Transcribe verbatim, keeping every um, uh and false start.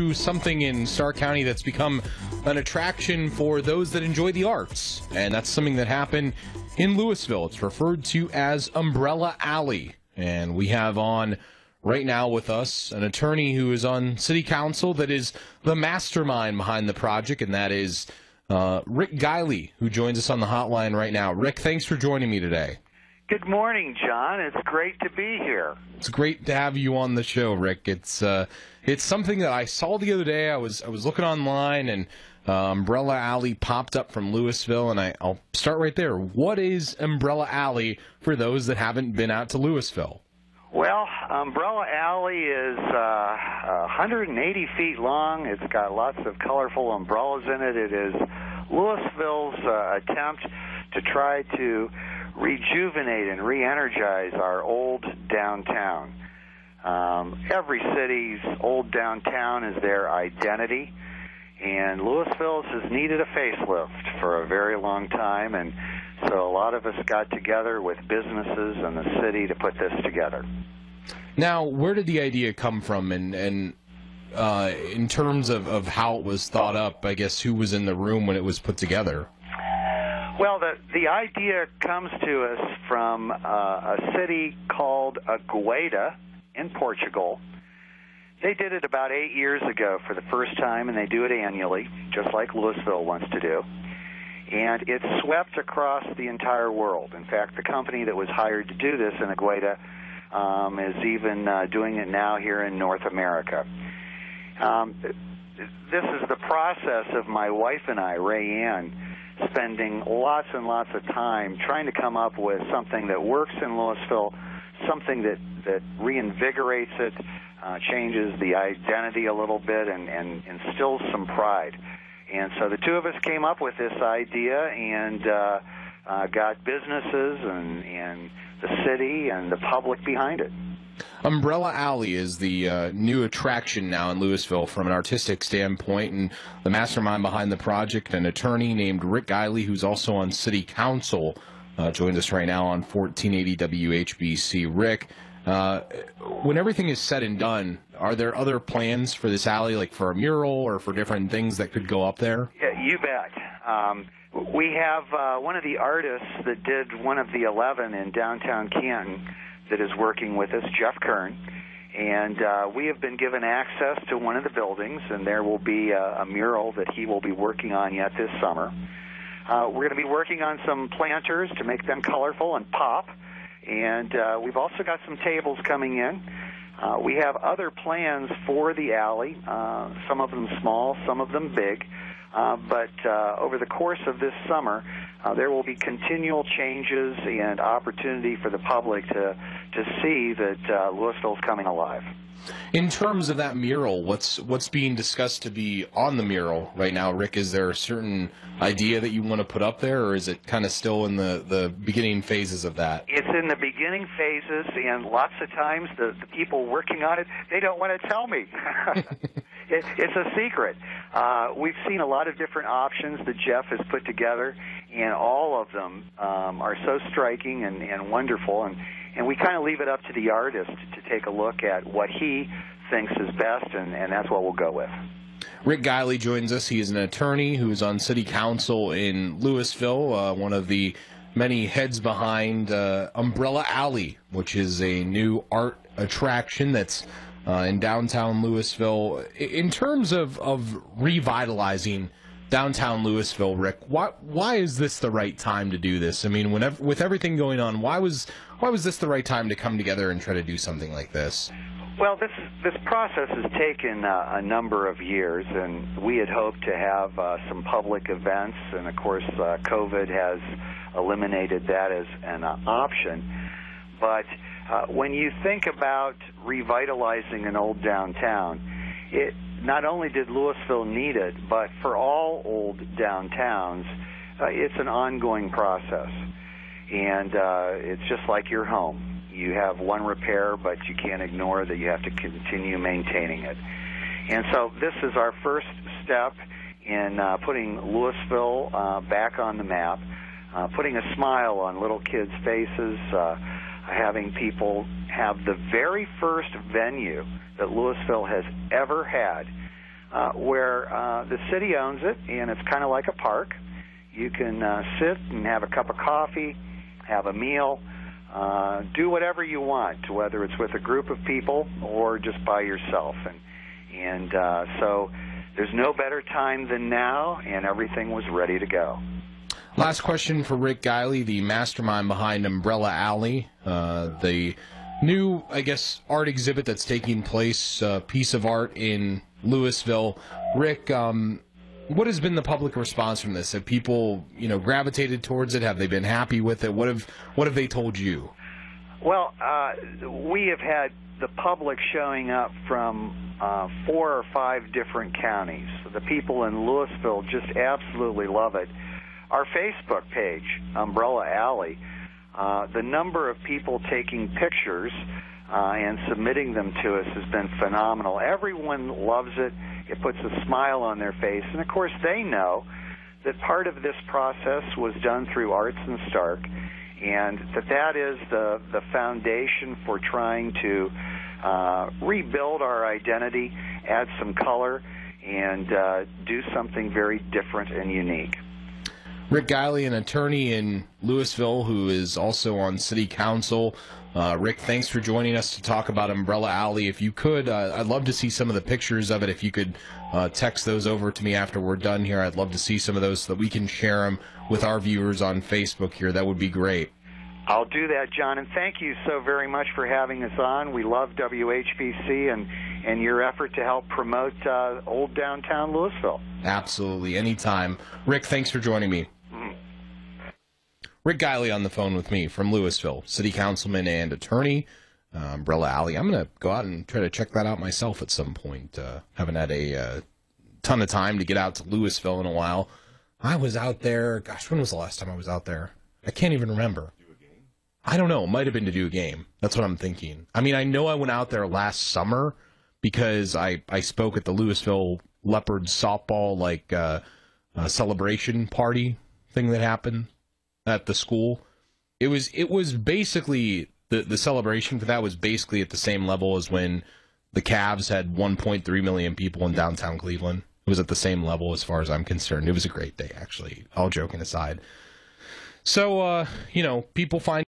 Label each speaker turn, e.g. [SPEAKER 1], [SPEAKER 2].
[SPEAKER 1] to something in Stark County that's become an attraction for those that enjoy the arts. And that's something that happened in Louisville. It's referred to as Umbrella Alley. And we have on right now with us an attorney who is on city council that is the mastermind behind the project, and that is uh, Rick Guiley, who joins us on the hotline right now. Rick, thanks for joining me today.
[SPEAKER 2] Good morning, John. It's great to be here.
[SPEAKER 1] It's great to have you on the show, Rick. It's uh, it's something that I saw the other day. I was I was looking online, and uh, Umbrella Alley popped up from Louisville, and I, I'll start right there. What is Umbrella Alley for those that haven't been out to Louisville?
[SPEAKER 2] Well, Umbrella Alley is uh, one hundred eighty feet long. It's got lots of colorful umbrellas in it. It is Louisville's uh, attempt to try to rejuvenate and re-energize our old downtown. Um, every city's old downtown is their identity, and Louisville's has needed a facelift for a very long time, and so a lot of us got together with businesses and the city to put this together.
[SPEAKER 1] Now, where did the idea come from, and, and uh, in terms of, of how it was thought up, I guess, who was in the room when it was put together?
[SPEAKER 2] Well, the, the idea comes to us from uh, a city called Agueda in Portugal. They did it about eight years ago for the first time, and they do it annually, just like Louisville wants to do. And it swept across the entire world. In fact, the company that was hired to do this in Agueda um, is even uh, doing it now here in North America. Um, this is the process of my wife and I, Ray Ann, spending lots and lots of time trying to come up with something that works in Louisville, something that, that reinvigorates it, uh, changes the identity a little bit, and, and instills some pride. And so the two of us came up with this idea and uh, uh, got businesses and, and the city and the public behind it.
[SPEAKER 1] Umbrella Alley is the uh, new attraction now in Louisville from an artistic standpoint, and the mastermind behind the project, an attorney named Rick Guiley, who's also on city council, uh, joins us right now on fourteen eighty W H B C. Rick, uh, when everything is said and done, are there other plans for this alley, like for a mural or for different things that could go up there?
[SPEAKER 2] Yeah, you bet. Um, we have uh, one of the artists that did one of the eleven in downtown Canton that is working with us, Jeff Kern, and uh, we have been given access to one of the buildings, and there will be a, a mural that he will be working on yet this summer. Uh, we're going to be working on some planters to make them colorful and pop, and uh, we've also got some tables coming in. Uh, we have other plans for the alley, uh, some of them small, some of them big, uh, but uh, over the course of this summer, uh, there will be continual changes and opportunity for the public to, to see that uh, Louisville's coming alive.
[SPEAKER 1] In terms of that mural, what's what's being discussed to be on the mural right now, Rick? Is there a certain idea that you want to put up there, or is it kind of still in the, the beginning phases of that?
[SPEAKER 2] It's in the beginning phases, and lots of times the, the people working on it, they don't want to tell me. it, it's a secret. Uh, we've seen a lot of different options that Jeff has put together, and all of them um, are so striking and, and wonderful, and And we kind of leave it up to the artist to take a look at what he thinks is best, and, and that's what we'll go with.
[SPEAKER 1] Rick Guiley joins us. He is an attorney who is on city council in Louisville, uh, one of the many heads behind uh, Umbrella Alley, which is a new art attraction that's uh, in downtown Louisville. In terms of, of revitalizing downtown Louisville, Rick, why why is this the right time to do this? I mean, whenever, with everything going on, why was why was this the right time to come together and try to do something like this?
[SPEAKER 2] Well, this this process has taken uh, a number of years, and we had hoped to have uh, some public events, and of course, uh, COVID has eliminated that as an uh, option. But uh, when you think about revitalizing an old downtown, it not only did Louisville need it, but for all old downtowns, uh, it's an ongoing process. And uh, it's just like your home. You have one repair, but you can't ignore that you have to continue maintaining it. And so this is our first step in uh, putting Louisville uh, back on the map, uh, putting a smile on little kids' faces, uh, having people have the very first venue that Louisville has ever had uh, where uh, the city owns it, and it's kind of like a park. You can uh, sit and have a cup of coffee, have a meal, uh, do whatever you want, whether it's with a group of people or just by yourself. And, and uh, so there's no better time than now, and everything was ready to go.
[SPEAKER 1] Last question for Rick Guiley, the mastermind behind Umbrella Alley, uh, the new, I guess, art exhibit that's taking place, uh, piece of art in Louisville. Rick, um, what has been the public response from this? Have people, you know, gravitated towards it? Have they been happy with it? What have what have they told you?
[SPEAKER 2] Well, uh, we have had the public showing up from uh, four or five different counties. The people in Louisville just absolutely love it. Our Facebook page, Umbrella Alley, uh, the number of people taking pictures uh, and submitting them to us has been phenomenal. Everyone loves it. It puts a smile on their face. And, of course, they know that part of this process was done through Arts and Stark, and that that is the, the foundation for trying to uh, rebuild our identity, add some color, and uh, do something very different and unique.
[SPEAKER 1] Rick Guiley, an attorney in Louisville who is also on city council. Uh, Rick, thanks for joining us to talk about Umbrella Alley. If you could, uh, I'd love to see some of the pictures of it. If you could uh, text those over to me after we're done here, I'd love to see some of those so that we can share them with our viewers on Facebook here. That would be great.
[SPEAKER 2] I'll do that, John, and thank you so very much for having us on. We love W H B C and, and your effort to help promote uh, old downtown Louisville.
[SPEAKER 1] Absolutely, anytime. Rick, thanks for joining me. Rick Guiley on the phone with me from Louisville, city councilman and attorney, uh, Umbrella Alley. I'm going to go out and try to check that out myself at some point. Uh, haven't had a uh, ton of time to get out to Louisville in a while. I was out there, gosh, when was the last time I was out there? I can't even remember. Do a game? I don't know. It might have been to do a game. That's what I'm thinking. I mean, I know I went out there last summer because I, I spoke at the Louisville Leopards softball like uh, uh, celebration party thing that happened at the school. It was it was basically the the celebration for that was basically at the same level as when the Cavs had one point three million people in downtown Cleveland. It was at the same level as far as I'm concerned. It was a great day, actually, all joking aside. So uh, you know, people find